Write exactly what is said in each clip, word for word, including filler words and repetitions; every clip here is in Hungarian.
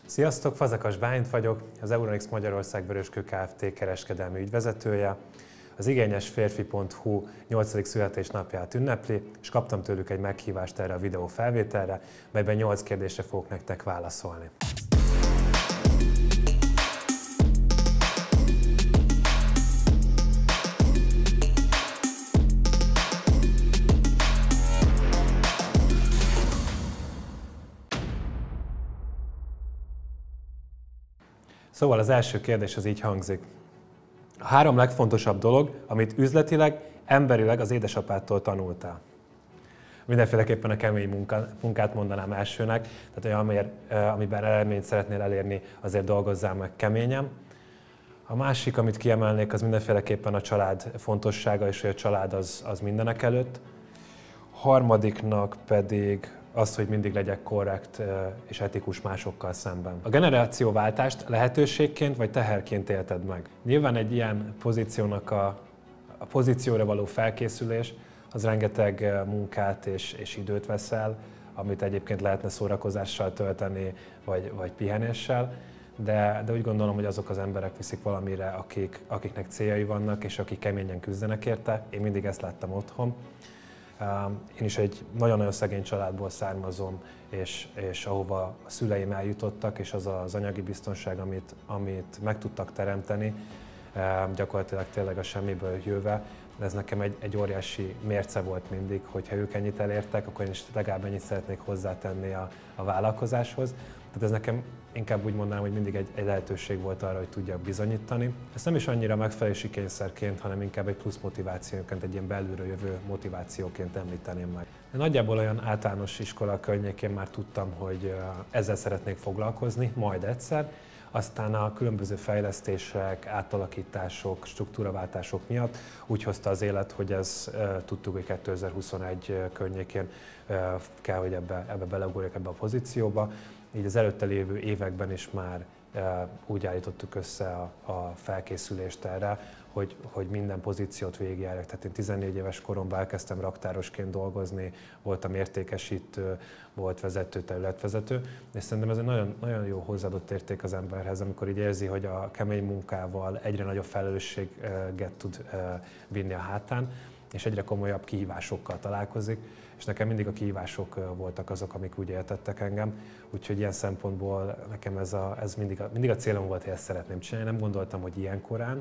Sziasztok, Fazekas Bálint vagyok, az Euronics Magyarország Vöröskő Kft. Kereskedelmi ügyvezetője. Az igényes férfi pont hu nyolcadik születésnapját ünnepli, és kaptam tőlük egy meghívást erre a videó felvételre, melyben nyolc kérdésre fogok nektek válaszolni. Szóval az első kérdés az így hangzik. A három legfontosabb dolog, amit üzletileg, emberileg az édesapádtól tanultál. Mindenféleképpen a kemény munka, munkát mondanám elsőnek, tehát olyan, amiben eredményt szeretnél elérni, azért dolgozzál meg keményen. A másik, amit kiemelnék, az mindenféleképpen a család fontossága, és hogy a család az, az mindenek előtt. A harmadiknak pedig az, hogy mindig legyek korrekt és etikus másokkal szemben. A generációváltást lehetőségként vagy teherként élted meg. Nyilván egy ilyen pozíciónak a, a pozícióra való felkészülés az rengeteg munkát és, és időt vesz el, amit egyébként lehetne szórakozással tölteni, vagy, vagy pihenéssel, de, de úgy gondolom, hogy azok az emberek viszik valamire, akik, akiknek céljai vannak, és akik keményen küzdenek érte. Én mindig ezt láttam otthon. Én is egy nagyon-nagyon szegény családból származom, és, és ahova a szüleim eljutottak, és az az anyagi biztonság, amit, amit meg tudtak teremteni, gyakorlatilag tényleg a semmiből jöve, ez nekem egy, egy óriási mérce volt mindig, hogyha ők ennyit elértek, akkor én is legalább ennyit szeretnék hozzátenni a, a vállalkozáshoz. Tehát ez nekem inkább úgy mondanám, hogy mindig egy, egy lehetőség volt arra, hogy tudjak bizonyítani. Ezt nem is annyira megfelelési kényszerként, hanem inkább egy plusz motivációként, egy ilyen belülről jövő motivációként említeném meg. De nagyjából olyan általános iskola környékén már tudtam, hogy ezzel szeretnék foglalkozni, majd egyszer. Aztán a különböző fejlesztések, átalakítások, struktúraváltások miatt úgy hozta az élet, hogy ez tudtuk, hogy kétezer-huszonegy környékén kell, hogy ebbe, ebbe beleugorjak ebbe a pozícióba. Így az előtte lévő években is már úgy állítottuk össze a, a felkészülést erre, hogy, hogy minden pozíciót végigjárjak. Tehát én tizennégy éves koromban elkezdtem raktárosként dolgozni, voltam értékesítő, volt vezető, területvezető, és szerintem ez egy nagyon, nagyon jó hozzáadott érték az emberhez, amikor így érzi, hogy a kemény munkával egyre nagyobb felelősséget tud vinni a hátán, és egyre komolyabb kihívásokkal találkozik, és nekem mindig a kihívások voltak azok, amik úgy éltettek engem, úgyhogy ilyen szempontból nekem ez, a, ez mindig, a, mindig a célom volt, hogy ezt szeretném csinálni. Nem gondoltam, hogy ilyen korán,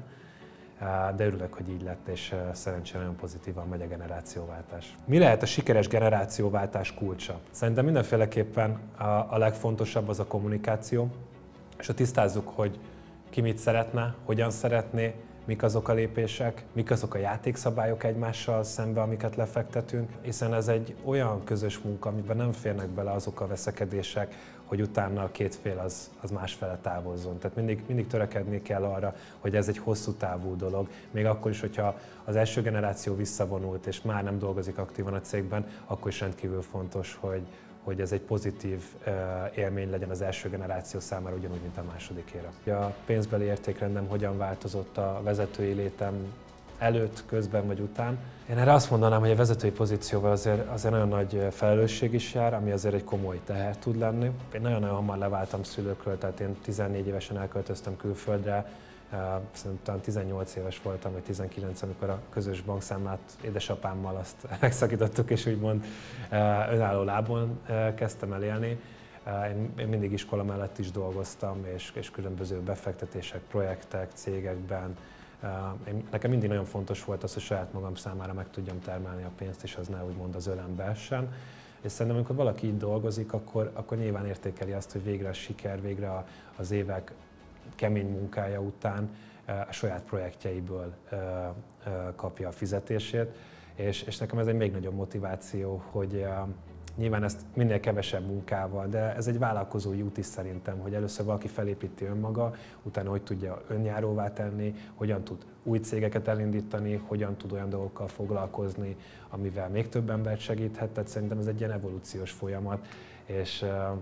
de örülök, hogy így lett, és szerencsére nagyon pozitívan megy a generációváltás. Mi lehet a sikeres generációváltás kulcsa? Szerintem mindenféleképpen a, a legfontosabb az a kommunikáció, és ha tisztázzuk, hogy ki mit szeretne, hogyan szeretné, mik azok a lépések, mik azok a játékszabályok egymással szembe, amiket lefektetünk, hiszen ez egy olyan közös munka, amiben nem férnek bele azok a veszekedések, hogy utána a két fél az, az másfele távozzon. Tehát mindig, mindig törekedni kell arra, hogy ez egy hosszú távú dolog. Még akkor is, hogyha az első generáció visszavonult és már nem dolgozik aktívan a cégben, akkor is rendkívül fontos, hogy, hogy ez egy pozitív élmény legyen az első generáció számára, ugyanúgy, mint a másodikéra. A pénzbeli értékrendem hogyan változott a vezetői létem előtt, közben vagy után. Én erre azt mondanám, hogy a vezetői pozícióval azért, azért nagyon nagy felelősség is jár, ami azért egy komoly teher tud lenni. Én nagyon-nagyon hamar leváltam szülőkről, tehát én tizennégy évesen elköltöztem külföldre, szerintem tizennyolc éves voltam, vagy tizenkilenc, amikor a közös bankszámlát édesapámmal azt megszakítottuk, és úgymond önálló lábon kezdtem el élni. Én mindig iskola mellett is dolgoztam, és, és különböző befektetések, projektek, cégekben. Én, nekem mindig nagyon fontos volt az, hogy saját magam számára meg tudjam termelni a pénzt, és az ne úgymond az ölembe essen. És szerintem, amikor valaki így dolgozik, akkor, akkor nyilván értékeli azt, hogy végre a siker, végre az évek kemény munkája után a saját projektjeiből kapja a fizetését. És, és nekem ez egy még nagyobb motiváció, hogy nyilván ezt minél kevesebb munkával, de ez egy vállalkozói út is szerintem, hogy először valaki felépíti önmaga, utána hogy tudja önjáróvá tenni, hogyan tud új cégeket elindítani, hogyan tud olyan dolgokkal foglalkozni, amivel még több embert segíthet. Tehát szerintem ez egy ilyen evolúciós folyamat, és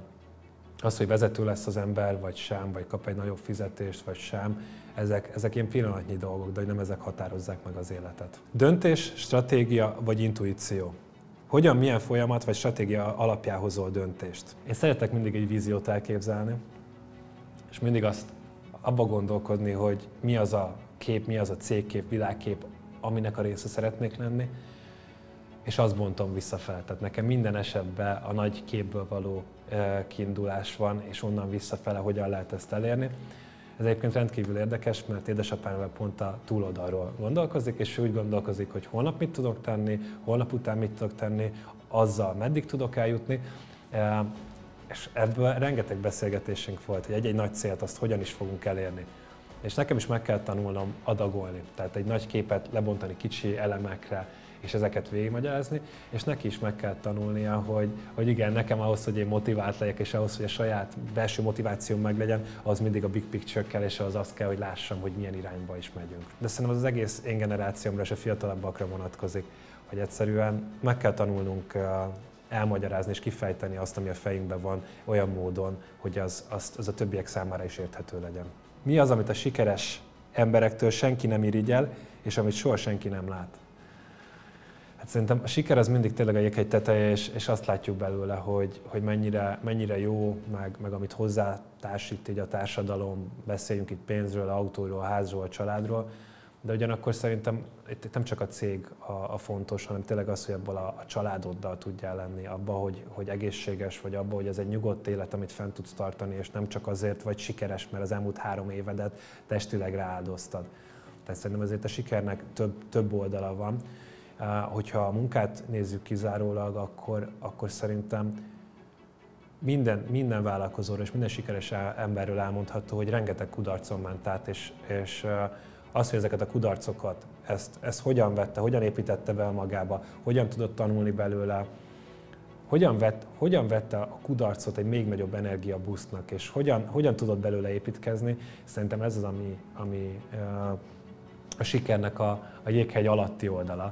az, hogy vezető lesz az ember, vagy sem, vagy kap egy nagyobb fizetést, vagy sem, ezek, ezek ilyen pillanatnyi dolgok, de nem ezek határozzák meg az életet. Döntés, stratégia vagy intuíció? Hogyan, milyen folyamat vagy stratégia alapján hozol döntést? Én szeretek mindig egy víziót elképzelni, és mindig azt abba gondolkodni, hogy mi az a kép, mi az a cégkép, világkép, aminek a része szeretnék lenni, és azt bontom visszafele. Tehát nekem minden esetben a nagy képből való kiindulás van, és onnan visszafele hogyan lehet ezt elérni. Ez egyébként rendkívül érdekes, mert édesapám pont a túloldalról gondolkozik, és ő úgy gondolkozik, hogy holnap mit tudok tenni, holnap után mit tudok tenni, azzal meddig tudok eljutni. És ebből rengeteg beszélgetésünk volt, hogy egy-egy nagy célt azt hogyan is fogunk elérni. És nekem is meg kell tanulnom adagolni, tehát egy nagy képet lebontani kicsi elemekre, és ezeket végigmagyarázni, és neki is meg kell tanulnia, hogy, hogy igen, nekem ahhoz, hogy én motivált legyek, és ahhoz, hogy a saját belső motivációm meglegyen, az mindig a big picture kell, és az azt kell, hogy lássam, hogy milyen irányba is megyünk. De szerintem az egész én generációmra és a fiatalabbakra vonatkozik, hogy egyszerűen meg kell tanulnunk elmagyarázni és kifejteni azt, ami a fejünkben van, olyan módon, hogy az, az, az a többiek számára is érthető legyen. Mi az, amit a sikeres emberektől senki nem irigyel, és amit soha senki nem lát? Hát szerintem a siker az mindig tényleg a jéghegy teteje, és, és azt látjuk belőle, hogy, hogy mennyire, mennyire jó, meg, meg amit hozzátársít így a társadalom, beszéljünk itt pénzről, autóról, házról, családról, de ugyanakkor szerintem itt nem csak a cég a, a fontos, hanem tényleg az, hogy abból a, a családoddal tudjál lenni, abban, hogy, hogy egészséges vagy, abban, hogy ez egy nyugodt élet, amit fent tudsz tartani, és nem csak azért vagy sikeres, mert az elmúlt három évedet testileg rááldoztad. Tehát szerintem ezért a sikernek több, több oldala van. Hogyha a munkát nézzük kizárólag, akkor, akkor szerintem minden, minden vállalkozóról és minden sikeres emberről elmondható, hogy rengeteg kudarcon ment át, és, és az, hogy ezeket a kudarcokat, ezt, ezt hogyan vette, hogyan építette be magába, hogyan tudott tanulni belőle, hogyan, vett, hogyan vette a kudarcot egy még nagyobb energiabusznak, és hogyan, hogyan tudott belőle építkezni, szerintem ez az, ami, ami a sikernek a, a jéghegy alatti oldala.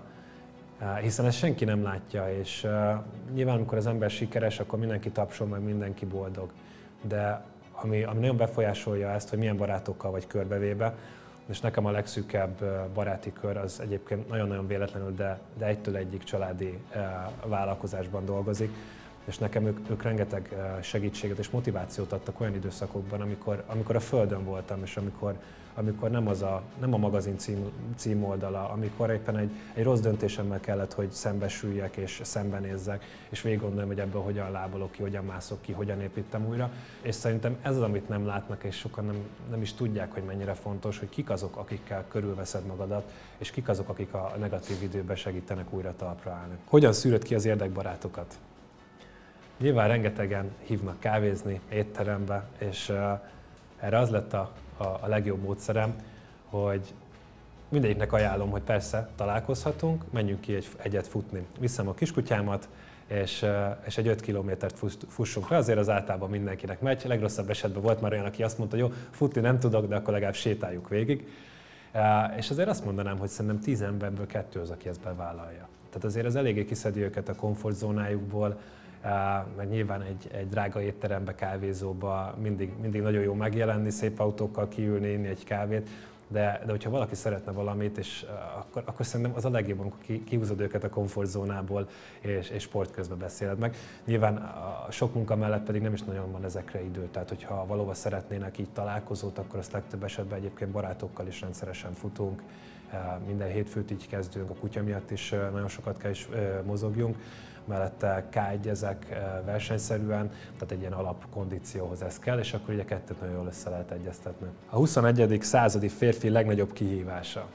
Hiszen ezt senki nem látja, és nyilván amikor az ember sikeres, akkor mindenki tapsol, meg mindenki boldog. De ami, ami nagyon befolyásolja ezt, hogy milyen barátokkal vagy körbevéve, és nekem a legszűkebb baráti kör az egyébként nagyon-nagyon véletlenül, de, de egytől egyik családi vállalkozásban dolgozik, és nekem ők, ők rengeteg segítséget és motivációt adtak olyan időszakokban, amikor, amikor a földön voltam, és amikor, amikor nem, az a, nem a magazin cím, címoldala, amikor éppen egy, egy rossz döntésemmel kellett, hogy szembesüljek és szembenézzek, és végig gondolom, hogy ebből hogyan lábolok ki, hogyan mászok ki, hogyan építem újra. És szerintem ez az, amit nem látnak, és sokan nem, nem is tudják, hogy mennyire fontos, hogy kik azok, akikkel körülveszed magadat, és kik azok, akik a negatív időben segítenek újra talpra állni. Hogyan szűröd ki az érdekbarátokat? Nyilván rengetegen hívnak kávézni, étterembe, és uh, erre az lett a, a, a legjobb módszerem, hogy mindegyiknek ajánlom, hogy persze találkozhatunk, menjünk ki egy, egyet futni. Viszem a kiskutyámat, és, uh, és egy öt kilométert fussunk le, azért az általában mindenkinek megy. Legrosszabb esetben volt már olyan, aki azt mondta, jó, futni nem tudok, de akkor legalább sétáljuk végig. Uh, és azért azt mondanám, hogy szerintem tíz emberből kettő az, aki ezt bevállalja. Tehát azért ez eléggé kiszedi őket a komfortzónájukból, mert nyilván egy, egy drága étterembe, kávézóba mindig, mindig nagyon jó megjelenni, szép autókkal kiülni, inni egy kávét, de, de hogyha valaki szeretne valamit, és akkor, akkor szerintem az a legjobb, amikor ki, kihúzod őket a komfortzónából, és, és sport közben beszéled meg. Nyilván a sok munka mellett pedig nem is nagyon van ezekre idő, tehát hogyha valóban szeretnének így találkozót, akkor azt legtöbb esetben egyébként barátokkal is rendszeresen futunk, minden hétfőt így kezdünk, a kutya miatt is nagyon sokat kell is mozogjunk, mellette ká egyezek versenyszerűen, tehát egy ilyen alapkondícióhoz ez kell, és akkor ugye kettőt nagyon jól össze lehet egyeztetni. A huszonegyedik századi férfi legnagyobb kihívása.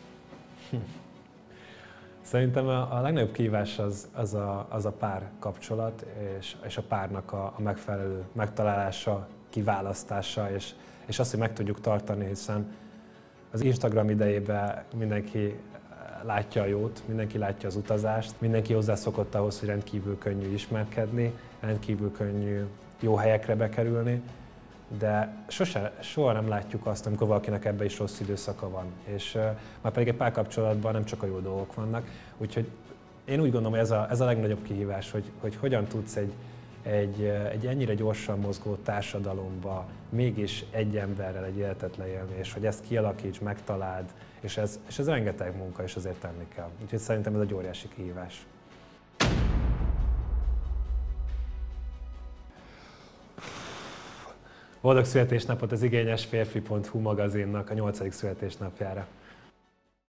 Szerintem a, a legnagyobb kihívás az, az, a, az a pár kapcsolat, és, és a párnak a, a megfelelő megtalálása, kiválasztása, és, és azt, hogy meg tudjuk tartani, hiszen az Instagram idejében mindenki látja a jót, mindenki látja az utazást, mindenki hozzászokott ahhoz, hogy rendkívül könnyű ismerkedni, rendkívül könnyű jó helyekre bekerülni, de sose, soha nem látjuk azt, amikor valakinek ebben is rossz időszaka van. És uh, már pedig egy párkapcsolatban nem csak a jó dolgok vannak, úgyhogy én úgy gondolom, hogy ez a, ez a legnagyobb kihívás, hogy, hogy hogyan tudsz egy, egy, egy ennyire gyorsan mozgó társadalomba mégis egy emberrel egy életet leélni, és hogy ezt kialakíts, megtaláld, és ez, és ez rengeteg munka, és azért tenni kell. Úgyhogy szerintem ez egy óriási kihívás. Boldog születésnapot az igényes férfi pont hu magazinnak a nyolcadik születésnapjára.